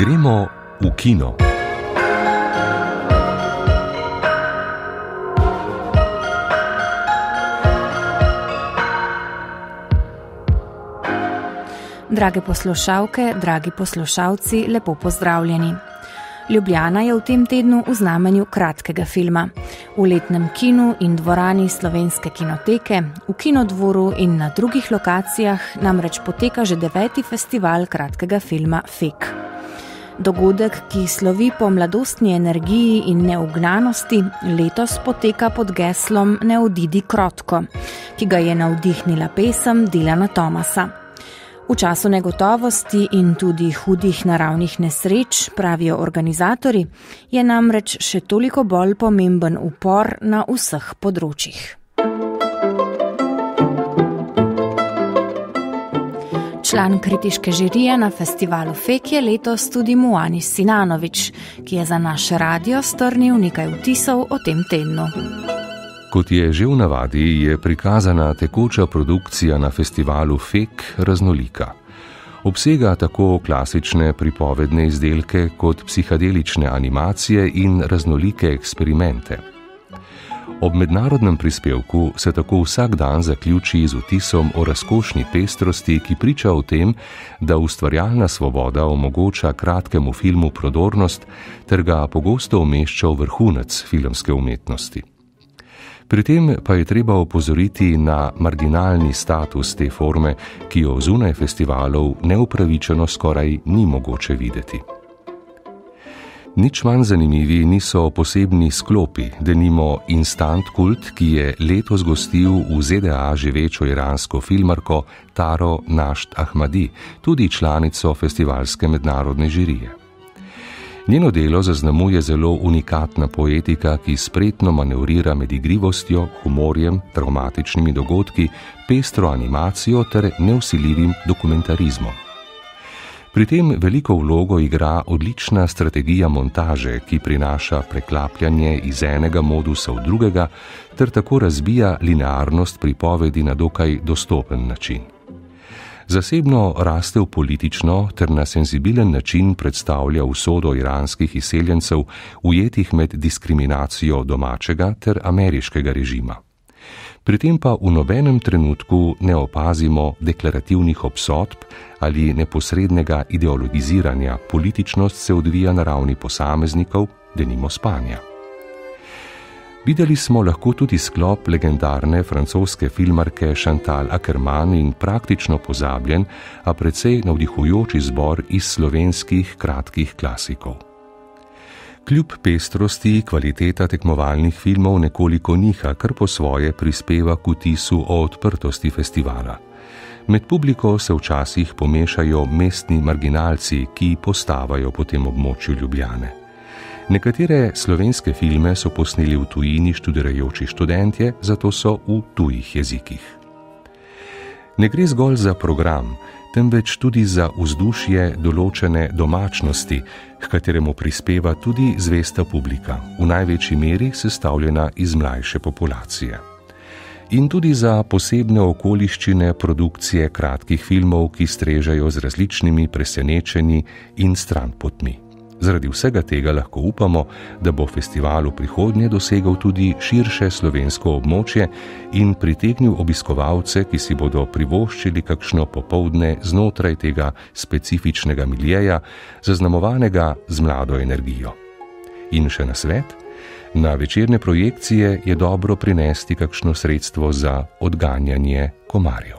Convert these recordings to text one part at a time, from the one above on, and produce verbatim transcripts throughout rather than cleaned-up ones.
Gremo v kino. Drage poslušalke, dragi poslušalci, lepo pozdravljeni. Ljubljana je v tem tednu v znamenju kratkega filma. V letnem kinu in dvorani Slovenske kinoteke, v Kinodvoru in na drugih lokacijah namreč poteka že deveti festival kratkega filma F E K. Dogodek, ki slovi po mladostni energiji in neugnanosti, letos poteka pod geslom Ne odidi krotko, ki ga je navdihnila pesem Dylana Thomasa. V času negotovosti in tudi hudih naravnih nesreč, pravijo organizatorji, je namreč še toliko bolj pomemben upor na vseh področjih. Član kritiške žirije na festivalu F E K je letos tudi Muanis Sinanović, ki je za naš radio strnil nekaj vtisov o tem tednu. Kot je že v navadi, je prikazana tekoča produkcija na festivalu F E K raznolika. Obsega tako klasične pripovedne izdelke kot psihadelične animacije in raznolike eksperimente. Ob mednarodnem prispevku se tako vsak dan zaključi z vtisom o razkošni pestrosti, ki priča o tem, da ustvarjalna svoboda omogoča kratkemu filmu prodornost ter ga pogosto umešča v vrhunec filmske umetnosti. Pri tem pa je treba opozoriti na marginalni status te forme, ki jo zunaj festivalov neupravičeno skoraj ni mogoče videti. Nič manj zanimivi niso posebni sklopi, denimo Instant Kult, ki je letos gostil v Z D A živečo iransko filmarko Taro Nasht Ahmadi, tudi članico festivalske mednarodne žirije. Njeno delo zaznamuje zelo unikatna poetika, ki spretno manevrira med igrivostjo, humorjem, dramatičnimi dogodki, pestro animacijo ter nevsiljivim dokumentarizmom. Pri tem veliko vlogo igra odlična strategija montaže, ki prinaša preklapljanje iz enega modusa v drugega ter tako razbija linearnost pripovedi na dokaj dostopen način. Zasebno raste v politično ter na senzibilen način predstavlja usodo iranskih izseljencev, ujetih med diskriminacijo domačega ter ameriškega režima. Pri tem pa v nobenem trenutku ne opazimo deklarativnih obsodb ali neposrednega ideologiziranja, političnost se odvija na ravni posameznikov, denimo spanja. Videli smo lahko tudi sklop legendarne francoske filmarke Chantal Akerman in praktično pozabljen, a precej navdihujoč izbor iz slovenskih kratkih klasikov. Kljub pestrosti kvaliteta tekmovalnih filmov nekoliko niha, kar po svoje prispeva k vtisu o odprtosti festivala. Med publiko se včasih pomešajo mestni marginalci, ki postavajo po tem območju Ljubljane. Nekatere slovenske filme so posneli v tujini študirajoči študentje, zato so v tujih jezikih. Ne gre zgolj za program, temveč tudi za vzdušje določene domačnosti, h kateremu prispeva tudi zvesta publika, v največji meri sestavljena iz mlajše populacije. In tudi za posebne okoliščine produkcije kratkih filmov, ki strežejo z različnimi presenečenji in stranpotmi. Zaradi vsega tega lahko upamo, da bo festival v prihodnje dosegel tudi širše slovensko območje in pritegnil obiskovalce, ki si bodo privoščili kakšno popoldne znotraj tega specifičnega miljeja, zaznamovanega z mlado energijo. In še nasvet, na večerne projekcije je dobro prinesti kakšno sredstvo za odganjanje komarjev.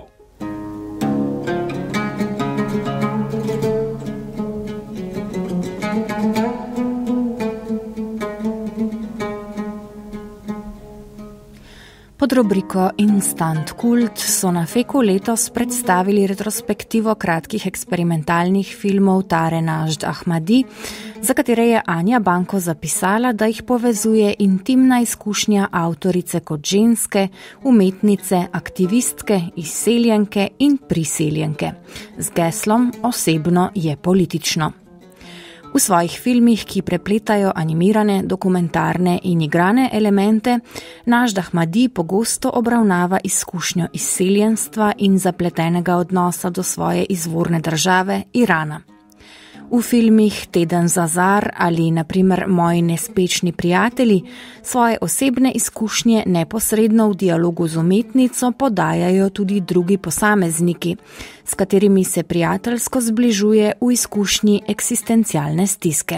Pod rubriko Instant Kult so na F E K-u letos predstavili retrospektivo kratkih eksperimentalnih filmov Tare Nasht Ahmadi, za katere je Anja Banko zapisala, da jih povezuje intimna izkušnja avtorice kot ženske, umetnice, aktivistke, izseljenke in priseljenke. Z geslom Osebno je politično. V svojih filmih, ki prepletajo animirane, dokumentarne in igrane elemente, Nasht Ahmadi pogosto obravnava izkušnjo izseljenstva in zapletenega odnosa do svoje izvorne države, Irana. V filmih Teden za zar ali naprimer Moji nespečni prijatelji svoje osebne izkušnje neposredno v dialogu z umetnico podajajo tudi drugi posamezniki, s katerimi se prijateljsko zbližuje v izkušnji eksistencialne stiske.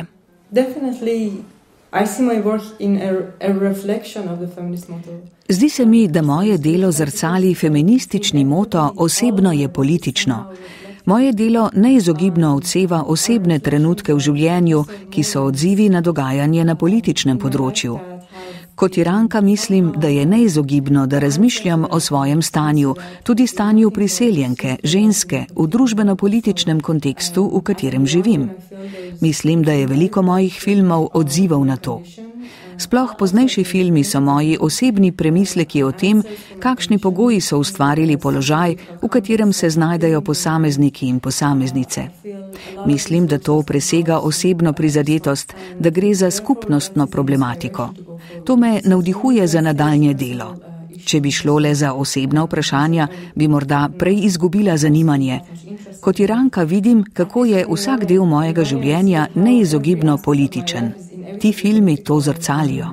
Zdi se mi, da moje delo zrcali feministični moto Osebno je politično. Moje delo neizogibno odseva osebne trenutke v življenju, ki so odzivi na dogajanje na političnem področju. Kot Iranka mislim, da je neizogibno, da razmišljam o svojem stanju, tudi stanju priseljenke, ženske, v družbeno-političnem kontekstu, v katerem živim. Mislim, da je veliko mojih filmov odzival na to. Sploh poznejši filmi so moji osebni premisleki o tem, kakšni pogoji so ustvarili položaj, v katerem se znajdejo posamezniki in posameznice. Mislim, da to presega osebno prizadetost, da gre za skupnostno problematiko. To me navdihuje za nadaljnje delo. Če bi šlo le za osebna vprašanja, bi morda prej izgubila zanimanje. Kot Iranka vidim, kako je vsak del mojega življenja neizogibno političen. Ti filmi to zrcalijo.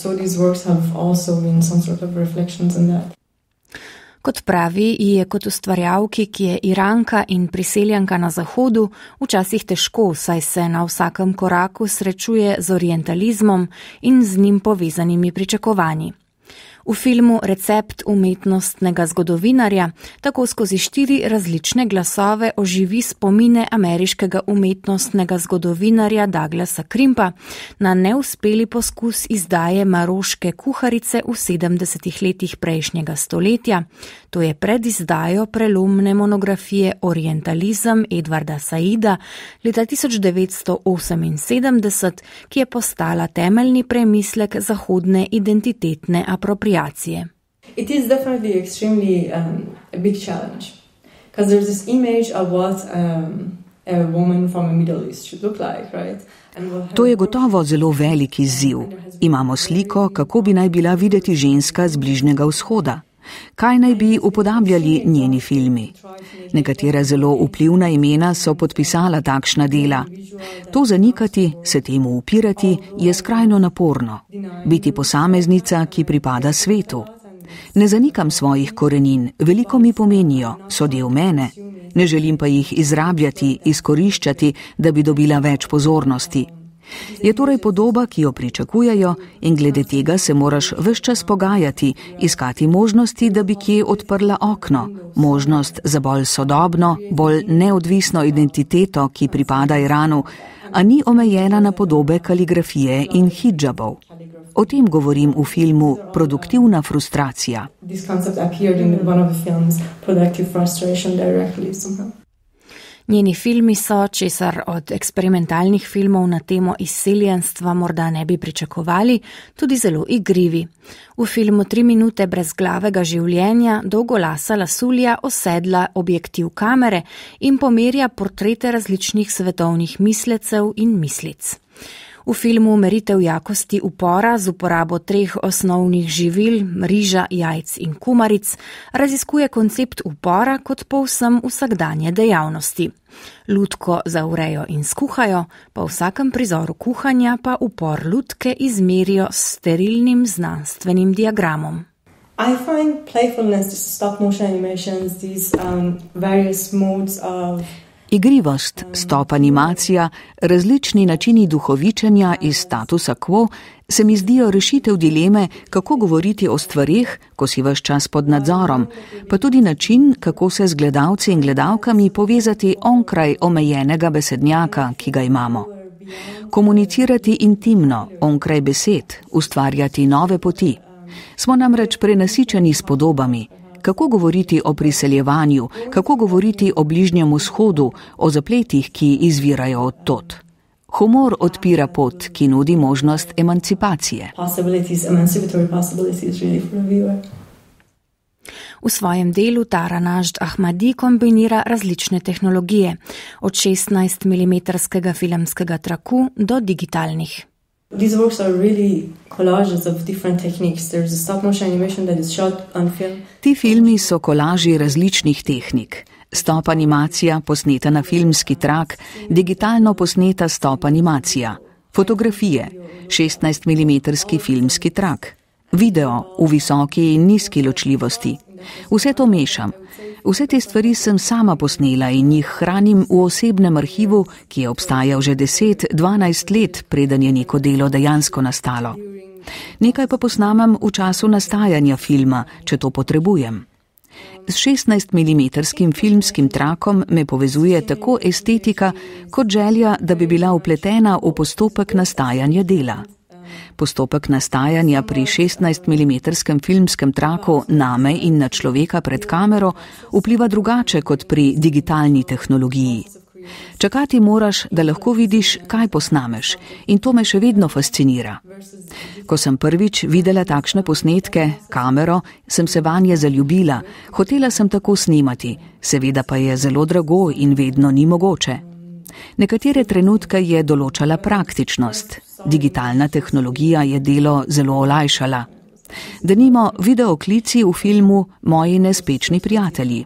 Kot pravi, je kot ustvarjalki, ki je Iranka in priseljanka na Zahodu, včasih težko, saj se na vsakem koraku srečuje z orientalizmom in z njim povezanimi pričakovanji. V filmu Recept umetnostnega zgodovinarja tako skozi štiri različne glasove oživi spomine ameriškega umetnostnega zgodovinarja Douglasa Crimpa na neuspeli poskus izdaje maroške kuharice v sedemdesetih letih prejšnjega stoletja. To je pred izdajo prelomne monografije Orientalizem Edwarda Saida leta tisoč devetsto oseminsedemdeset, ki je postala temeljni premislek zahodne identitetne apropriacije. It is definitely extremely um, a big challenge, because there's this image of what um, a woman from the Middle East should look like, right? To je gotovo zelo velik izziv. Imamo sliko, kako bi naj bila videti ženska z Bližnjega vzhoda. Kaj naj bi upodabljali njeni filmi? Nekatera zelo vplivna imena so podpisala takšna dela. To zanikati, se temu upirati, je skrajno naporno. Biti posameznica, ki pripada svetu. Ne zanikam svojih korenin, veliko mi pomenijo, so del mene. Ne želim pa jih izrabljati, izkoriščati, da bi dobila več pozornosti. Je torej podoba, ki jo pričakujejo, in glede tega se moraš ves čas pogajati, iskati možnosti, da bi kje odprla okno, možnost za bolj sodobno, bolj neodvisno identiteto, ki pripada Iranu, a ni omejena na podobe kaligrafije in hidžabov. O tem govorim v filmu Produktivna frustracija. Njeni filmi so, česar od eksperimentalnih filmov na temo izseljenstva morda ne bi pričakovali, tudi zelo igrivi. V filmu Tri minute brezglavega življenja dolgolasa lasulja osedla objektiv kamere in pomerja portrete različnih svetovnih mislecev in mislic. V filmu Meritev jakosti upora z uporabo treh osnovnih živil, riža, jajc in kumaric, raziskuje koncept upora kot povsem vsakdanje dejavnosti. Lutko zavrejo in skuhajo, pa v vsakem prizoru kuhanja pa upor lutke izmerijo s sterilnim znanstvenim diagramom. I find playfulness, these stop motion animations, these um, various modes of Igrivost, stop animacija, različni načini duhovičenja iz statusa quo se mi zdijo rešitev dileme, kako govoriti o stvareh, ko si ves čas pod nadzorom, pa tudi način, kako se z gledalci in gledalkami povezati onkraj omejenega besednjaka, ki ga imamo. Komunicirati intimno, onkraj besed, ustvarjati nove poti. Smo namreč prenasičeni s podobami. Kako govoriti o priseljevanju, kako govoriti o Bližnjem vzhodu, o zapletih, ki izvirajo od tod. Humor odpira pot, ki nudi možnost emancipacije. V svojem delu Tara Najd Ahmadi kombinira različne tehnologije, od šestnajst milimetrskega filmskega traku do digitalnih. These works are really collages of different techniques. There's a stop motion animation that is shot on film. Ti filmi so kolaži različnih tehnik. Stop animacija posneta na filmski trak, digitalno posneta stop animacija, fotografije, šestnajst milimetrski filmski trak, video v visoki in nizki ločljivosti. Vse to mešam. Vse te stvari sem sama posnela in jih hranim v osebnem arhivu, ki je obstajal že deset do dvanajst let, preden je neko delo dejansko nastalo. Nekaj pa posnamem v času nastajanja filma, če to potrebujem. S šestnajst milimetrskim filmskim trakom me povezuje tako estetika, kot želja, da bi bila vpletena v postopek nastajanja dela. Postopek nastajanja pri šestnajst milimetrskem filmskem traku name in na človeka pred kamero vpliva drugače kot pri digitalni tehnologiji. Čakati moraš, da lahko vidiš, kaj posnameš, in to me še vedno fascinira. Ko sem prvič videla takšne posnetke, kamero, sem se vanje zaljubila, hotela sem tako snemati, seveda pa je zelo drago in vedno ni mogoče. Nekatere trenutke je določala praktičnost. Digitalna tehnologija je delo zelo olajšala. Denimo videoklici v filmu Moji nespečni prijatelji.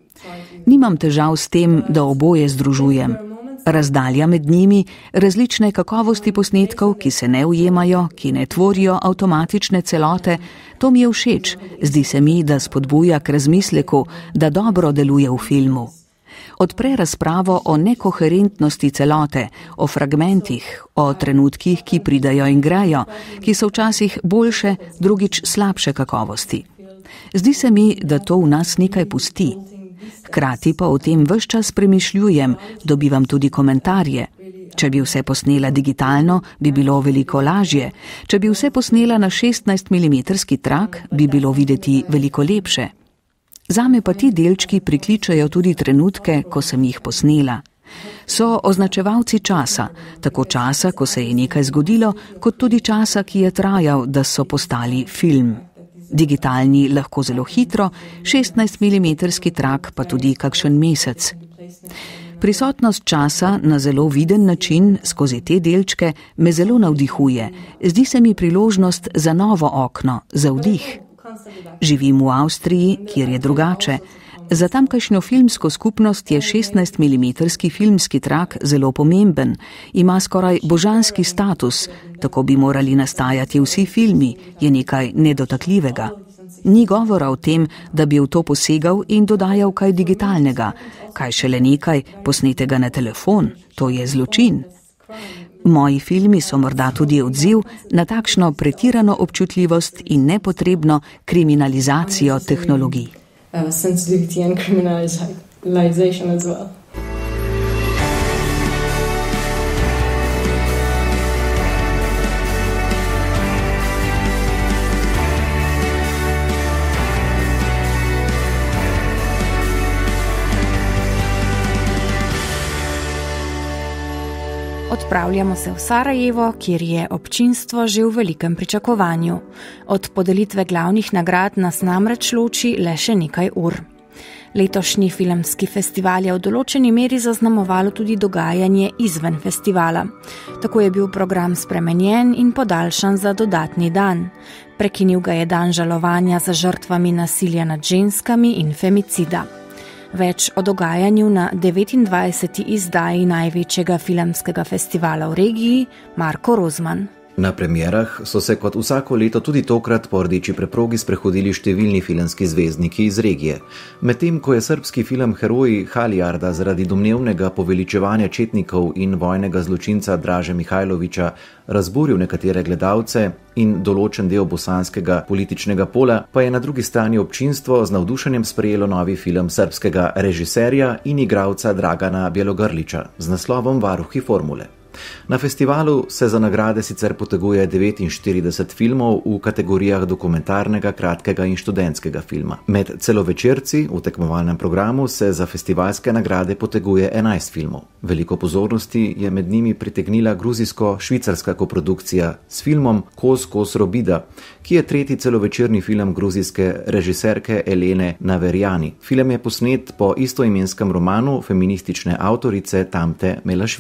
Nimam težav s tem, da oboje združujem. Razdalja med njimi, različne kakovosti posnetkov, ki se ne ujemajo, ki ne tvorijo avtomatične celote, to mi je všeč. Zdi se mi, da spodbuja k razmisleku, da dobro deluje v filmu. Odpre razpravo o nekoherentnosti celote, o fragmentih, o trenutkih, ki pridajo in grejo, ki so včasih boljše, drugič slabše kakovosti. Zdi se mi, da to v nas nekaj pusti. Hkrati pa o tem ves čas premišljujem, dobivam tudi komentarje. Če bi vse posnela digitalno, bi bilo veliko lažje. Če bi vse posnela na šestnajst milimetrski trak, bi bilo videti veliko lepše. Zame pa ti delčki prikličajo tudi trenutke, ko sem jih posnela. So označevalci časa, tako časa, ko se je nekaj zgodilo, kot tudi časa, ki je trajal, da so postali film. Digitalni lahko zelo hitro, šestnajst milimetrski trak pa tudi kakšen mesec. Prisotnost časa na zelo viden način skozi te delčke me zelo navdihuje. Zdi se mi priložnost za novo okno, za vdih. Živim v Avstriji, kjer je drugače. Za tamkajšnjo filmsko skupnost je šestnajst milimetrski filmski trak zelo pomemben, ima skoraj božanski status, tako bi morali nastajati vsi filmi, je nekaj nedotakljivega. Ni govora o tem, da bi v to posegal in dodajal kaj digitalnega, kaj šele nekaj posnetega na telefon, to je zločin. Moji filmi so morda tudi odziv na takšno pretirano občutljivost in nepotrebno kriminalizacijo tehnologij. Uh, sensitivity and criminalization as well. Odpravljamo se v Sarajevo, kjer je občinstvo že v velikem pričakovanju. Od podelitve glavnih nagrad nas namreč loči le še nekaj ur. Letošnji filmski festival je v določeni meri zaznamovalo tudi dogajanje izven festivala. Tako je bil program spremenjen in podaljšan za dodatni dan. Prekinil ga je dan žalovanja za žrtvami nasilja nad ženskami in femicida. Več o dogajanju na devetindvajseti izdaji največjega filmskega festivala v regiji, Marko Rozman. Na premierah so se kot vsako leto tudi tokrat po rdeči preprogi sprehodili številni filmski zvezdniki iz regije. Medtem ko je srbski film Heroji Halijarda zaradi domnevnega poveličevanja četnikov in vojnega zločinca Draže Mihajlovića razburil nekatere gledalce in določen del bosanskega političnega pola, pa je na drugi strani občinstvo z navdušenjem sprejelo novi film srbskega režiserja in igralca Dragana Bjelogrlića z naslovom Varuhi formule. Na festivalu se za nagrade sicer poteguje devetinštirideset filmov v kategorijah dokumentarnega, kratkega in študentskega filma. Med celovečerci v tekmovalnem programu se za festivalske nagrade poteguje enajst filmov. Veliko pozornosti je med njimi pritegnila gruzijsko-švicarska koprodukcija s filmom Kos Kos Robida, ki je tretji celovečerni film gruzijske režiserke Elene Naverjani. Film je posnet po istoimenskem romanu feministične avtorice Tamte Melašvili.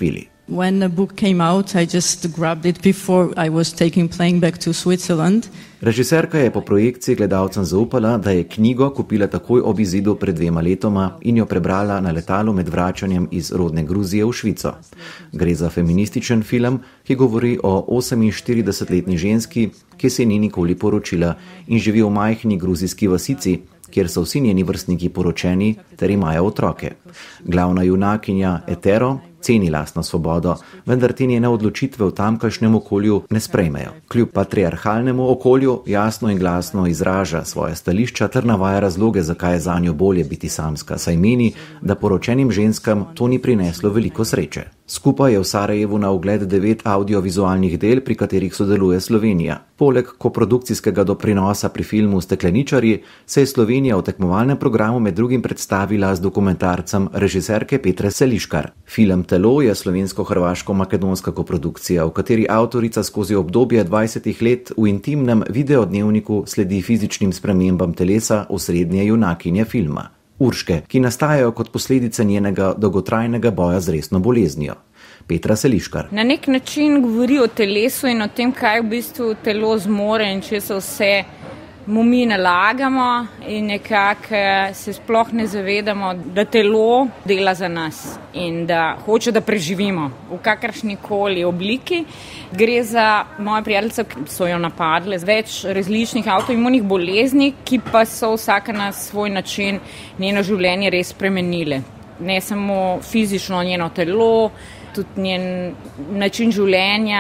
When the book came out, I just grabbed it before I was taking plane back to Switzerland. Režiserka je po projekciji gledalcem zaupala, da je knjigo kupila takoj ob izidu pred dvema letoma in jo prebrala na letalu med vračanjem iz rodne Gruzije v Švico. Gre za feminističen film, ki govori o oseminštiridesetletni ženski, ki se ni nikoli poročila in živi v majhni gruzijski vasici, kjer so vsi njeni vrstniki poročeni ter imajo otroke. Glavna junakinja Etero ceni lastno svobodo, vendar te njene odločitve v tamkajšnjem okolju ne sprejmejo. Kljub patriarhalnemu okolju jasno in glasno izraža svoje stališča ter navaja razloge, zakaj je zanjo bolje biti samska, saj meni, da poročenim ženskam to ni prineslo veliko sreče. Skupaj je v Sarajevu na ogled devet audiovizualnih del, pri katerih sodeluje Slovenija. Poleg koprodukcijskega doprinosa pri filmu Stekleničarji se je Slovenija v tekmovalnem programu med drugim predstavila z dokumentarcem režiserke Petre Seliškar. Film Telo je slovensko-hrvaško-makedonska koprodukcija, v kateri avtorica skozi obdobje dvajsetih let v intimnem videodnevniku sledi fizičnim spremembam telesa osrednje junakinje filma. Urške, ki nastajajo kot posledica njenega dolgotrajnega boja z resno boleznijo. Petra Seliškar. Na nek način govori o telesu in o tem, kaj v bistvu telo zmore in če se vse mu mi nalagamo in nekako se sploh ne zavedamo, da telo dela za nas in da hoče, da preživimo v kakršnikoli obliki. Gre za moje prijateljice, ki so jo napadle z več različnih avtoimunih bolezni, ki pa so vsaka na svoj način njeno življenje res spremenile. Ne samo fizično njeno telo, tudi njen način življenja,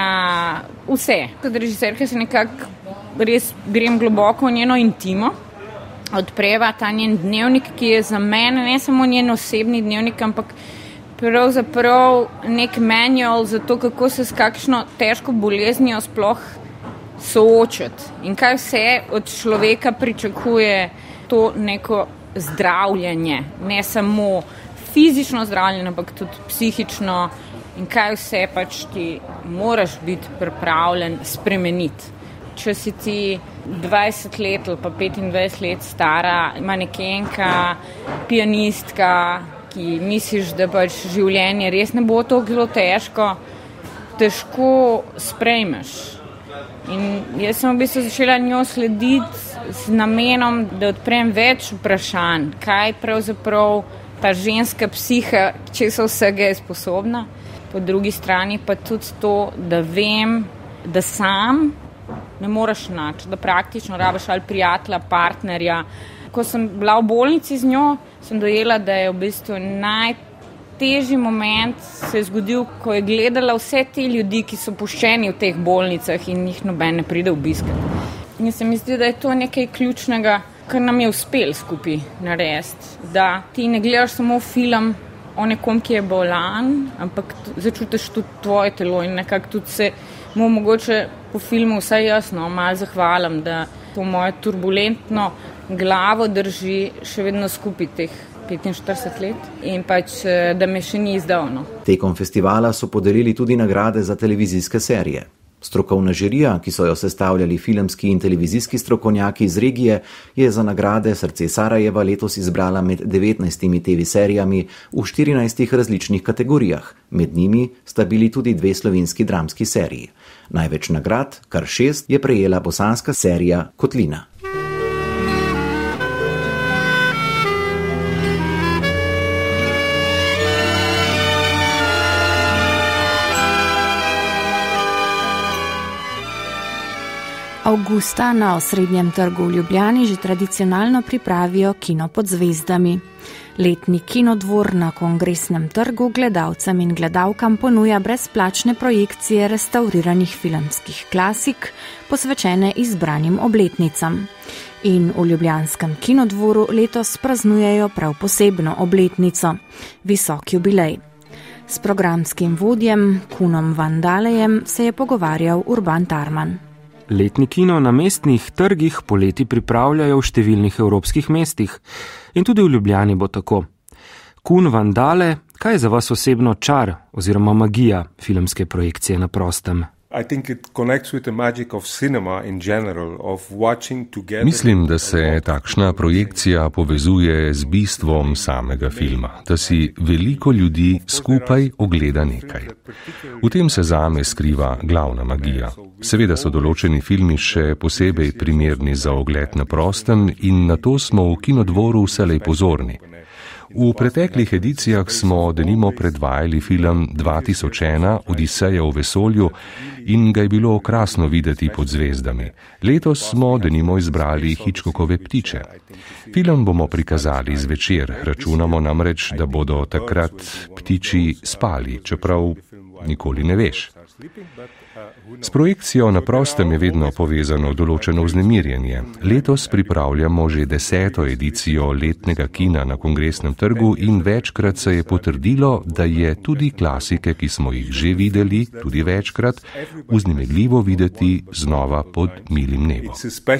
vse. Kot režiserka se nekako res grem globoko v njeno intimo, odpreva ta njen dnevnik, ki je za mene ne samo njen osebni dnevnik, ampak pravzaprav nek manual za to, kako se s kakšno težko boleznijo sploh soočati in kaj vse od človeka pričakuje to neko zdravljenje, ne samo fizično zdravljenje, ampak tudi psihično in kaj vse pač ti moraš biti pripravljen spremeniti. Če si ti dvajset let ali pa petindvajset let stara manekenka, pianistka, ki misliš, da pač življenje res ne bo tako zelo težko, težko sprejmeš. In jaz sem v bistvu začela njo slediti z namenom, da odprem več vprašanj, kaj pravzaprav ta ženska psiha, če so vsega je sposobna. Po drugi strani pa tudi to, da vem, da sam ne moreš nič, da praktično rabiš ali prijatelja, partnerja. Ko sem bila v bolnici z njo, sem dojela, da je v bistvu najtežji moment se je zgodil, ko je gledala vse te ljudi, ki so puščeni v teh bolnicah in jih noben ne pride obiskati. In se mi zdi, da je to nekaj ključnega, kar nam je uspel skupaj narediti. Da ti ne gledaš samo film o nekom, ki je bolan, ampak začutiš tudi tvoje telo in nekako tudi se mu mogoče po filmu vsaj jasno malo zahvalim, da to moje turbulentno glavo drži še vedno skupaj teh petinštirideset let in pač, da me še ni izdavno. Tekom festivala so podelili tudi nagrade za televizijske serije. Strokovna žirija, ki so jo sestavljali filmski in televizijski strokovnjaki iz regije, je za nagrade Srce Sarajeva letos izbrala med devetnajstimi te ve serijami v štirinajstih različnih kategorijah. Med njimi sta bili tudi dve slovenski dramski seriji. Največ nagrad, kar šest, je prejela bosanska serija Kotlina. Avgusta na osrednjem trgu v Ljubljani že tradicionalno pripravijo Kino pod zvezdami. Letni kinodvor na Kongresnem trgu gledalcem in gledalkam ponuja brezplačne projekcije restauriranih filmskih klasik, posvečene izbranim obletnicam. In v ljubljanskem kinodvoru letos praznujejo prav posebno obletnico – visok jubilej. S programskim vodjem Kunom Vandalejem se je pogovarjal Urban Tarman. Letni kino na mestnih trgih poleti pripravljajo v številnih evropskih mestih in tudi v Ljubljani bo tako. Kun Vandale, kaj je za vas osebno čar oziroma magija filmske projekcije na prostem? Mislim, da se takšna projekcija povezuje z bistvom samega filma, da si veliko ljudi skupaj ogleda nekaj. V tem se zame skriva glavna magija. Seveda so določeni filmi še posebej primerni za ogled na prostem in na to smo v Kinodvoru vselej pozorni. V preteklih edicijah smo denimo predvajali film dva tisoč ena Odiseja v vesolju in ga je bilo krasno videti pod zvezdami. Letos smo denimo izbrali Hitchcockove Ptiče. Film bomo prikazali zvečer, računamo namreč, da bodo takrat ptiči spali, čeprav nikoli ne veš. S projekcijo na prostem je vedno povezano določeno vznemirjenje. Letos pripravljamo že deseto edicijo letnega kina na Kongresnem trgu in večkrat se je potrdilo, da je tudi klasike, ki smo jih že videli, tudi večkrat, vznemirljivo videti znova pod milim nebom.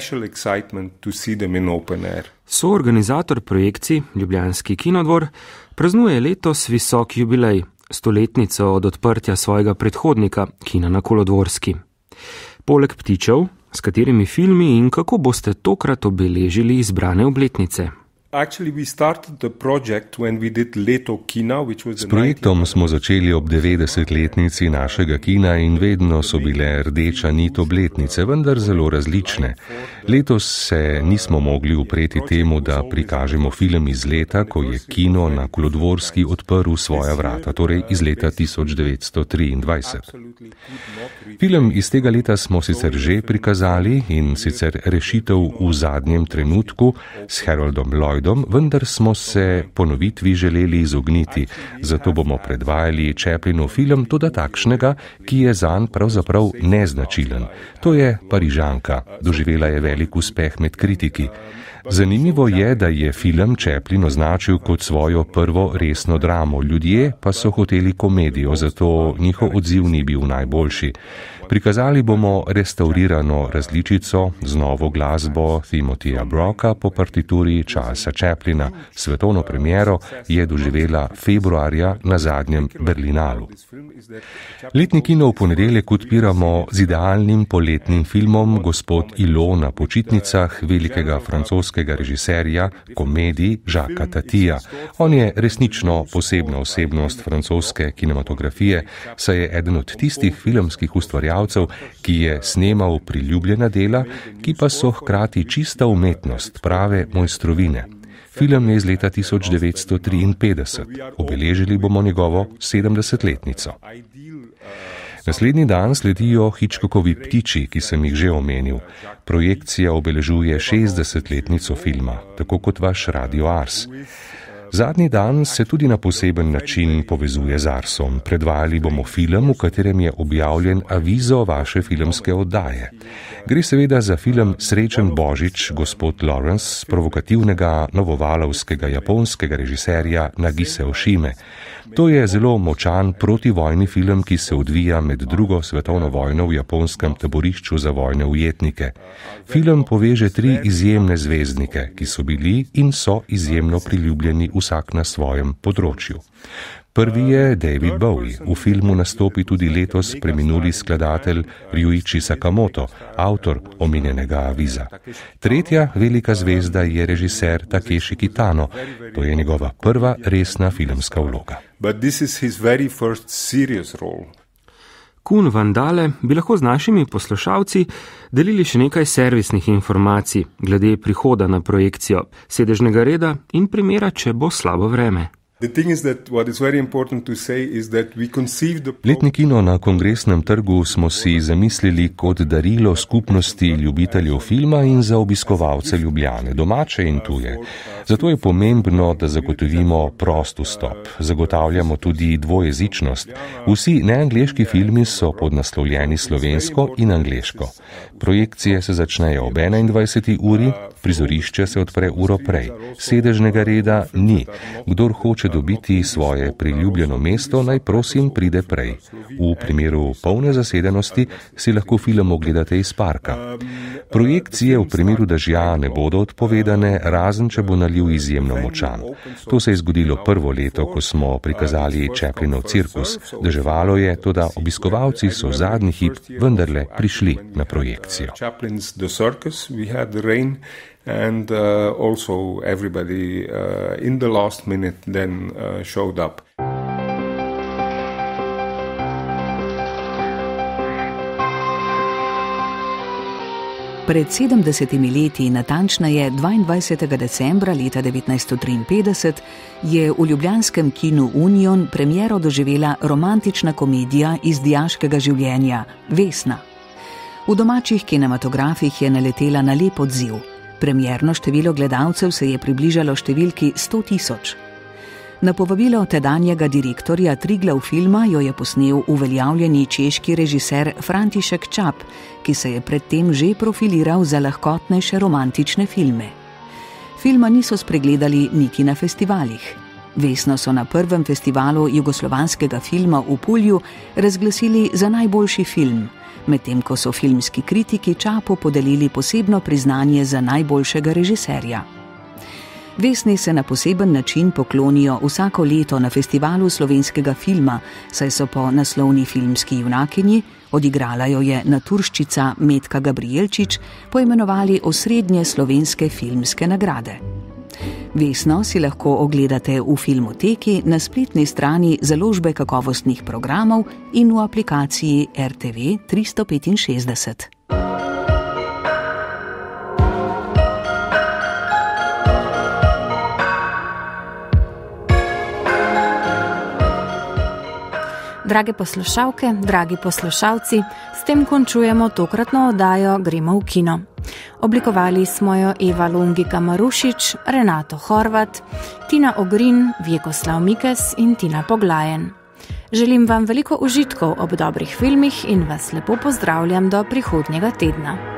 Soorganizator projekcij, ljubljanski Kinodvor, praznuje letos visok jubilej, stoletnico od odprtja svojega predhodnika, Kina na Kolodvorski. Poleg ptičev, s katerimi filmi in kako boste tokrat obeležili izbrane obletnice? S projektom smo začeli ob devetdesetletnici našega kina in vedno so bile rdeča nit obletnice, vendar zelo različne. Letos se nismo mogli upreti temu, da prikažemo film iz leta, ko je Kino na Kolodvorski odprl svoja vrata, torej iz leta tisoč devetsto triindvajset. Film iz tega leta smo sicer že prikazali in sicer Rešitev v zadnjem trenutku s Haroldom Lloydom, vendar smo se ponovitvi želeli izogniti, zato bomo predvajali Chaplinov film, toda takšnega, ki je zanj pravzaprav neznačilen. To je Parižanka, doživela je velik uspeh med kritiki. Zanimivo je, da je film Chaplin označil kot svojo prvo resno dramo, ljudje pa so hoteli komedijo, zato njihov odziv ni bil najboljši. Prikazali bomo restaurirano različico z novo glasbo Timothyja Brocka po partituri Charlesa Chaplina. Svetovno premiero je doživela februarja na zadnjem Berlinalu. Letni kino v ponedeljek odpiramo z idealnim poletnim filmom Gospod Ilo na počitnicah velikega francoskega režiserja komedij Jacquesa Tatija. On je resnično posebna osebnost francoske kinematografije, saj je eden od tistih filmskih ustvarjalcev, ki je snemal priljubljena dela, ki pa so hkrati čista umetnost, prave mojstrovine. Film je iz leta tisoč devetsto triinpetdeset. Obeležili bomo njegovo sedemdesetletnico. Naslednji dan sledijo Hitchcockovi Ptiči, ki sem jih že omenil. Projekcija obeležuje šestdesetletnico filma, tako kot vaš Radio Ars. Zadnji dan se tudi na poseben način povezuje z Arsom. Predvajali bomo film, v katerem je objavljen avizo vaše filmske oddaje. Gre seveda za film Srečen Božič, gospod Lawrence, provokativnega novovalovskega japonskega režiserja Nagise Oshime. To je zelo močan protivojni film, ki se odvija med drugo svetovno vojno v japonskem taborišču za vojne ujetnike. Film poveže tri izjemne zvezdnike, ki so bili in so izjemno priljubljeni vsak na svojem področju. Prvi je David Bowie. V filmu nastopi tudi letos preminuli skladatelj Ryuichi Sakamoto, avtor omenjenega aviza. Tretja velika zvezda je režiser Takeshi Kitano. To je njegova prva resna filmska vloga. Kun Vandale bi lahko z našimi poslušalci delili še nekaj servisnih informacij glede prihoda na projekcijo, sedežnega reda in primera, če bo slabo vreme. Letni kino na Kongresnem trgu smo si zamislili kot darilo skupnosti ljubiteljev filma in za obiskovalce Ljubljane, domače in tuje. Zato je pomembno, da zagotovimo prost vstop. Zagotavljamo tudi dvojezičnost. Vsi neangleški filmi so podnaslovljeni slovensko in angleško. Projekcije se začnejo ob enaindvajseti uri, prizorišče se odpre uro prej. Sedežnega reda ni. Kdor hoče hoče dobiti svoje priljubljeno mesto, naj prosim pride prej. V primeru polne zasedenosti si lahko film ogledate iz parka. Projekcije v primeru dežja ne bodo odpovedane, razen če bo naliv izjemno močan. To se je zgodilo prvo leto, ko smo prikazali Chaplinov cirkus. Deževalo je, toda obiskovalci so v zadnji hip vendarle prišli na projekcijo. And uh, also everybody uh, in the last minute then uh, showed up. Pred sedemdesetimi leti, natančneje dvaindvajsetega decembra leta devetnajststo triinpetdeset, je v ljubljanskem kinu Union premiero doživela romantična komedija iz dijaškega življenja Vesna. V domačih kinematografih je naletela na lep odziv. Premierno število gledalcev se je približalo številki sto tisoč. Na povabilo tedanjega direktorja Triglav filma jo je posnel uveljavljeni češki režiser František Čap, ki se je predtem že profiliral za lahkotnejše romantične filme. Filma niso spregledali niti na festivalih. Vesno so na prvem festivalu jugoslovanskega filma v Pulju razglasili za najboljši film, medtem ko so filmski kritiki Čapu podelili posebno priznanje za najboljšega režiserja. Vesni se na poseben način poklonijo vsako leto na festivalu slovenskega filma, saj so po naslovni filmski junakinji, odigrala jo je naturščica Metka Gabrijelčič, poimenovali osrednje slovenske filmske nagrade. Vesno si lahko ogledate v Filmoteki, na spletni strani založbe kakovostnih programov in v aplikaciji R T V tristo petinšestdeset. Drage poslušalke, dragi poslušalci, s tem končujemo tokratno oddajo Gremo v kino. Oblikovali smo jo Eva Longika Marušič, Renato Horvat, Tina Ogrin, Vjekoslav Mikes in Tina Poglajen. Želim vam veliko užitkov ob dobrih filmih in vas lepo pozdravljam do prihodnjega tedna.